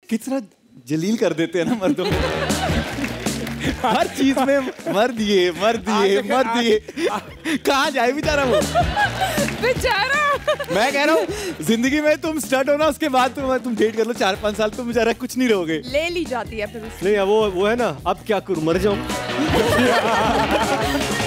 कितना जलील कर देते हैं ना मर्दों में। हर चीज में मर्द ये कहाँ जाए बेचारा वो बेचारा। मैं कह रहा हूँ जिंदगी में तुम स्टड हो ना, उसके बाद तुम डेट कर लो 4-5 साल, तुम बेचारा कुछ नहीं रहोगे। ले ली जाती है फिर। नहीं वो है ना, अब क्या करूँ, मर जाऊँ।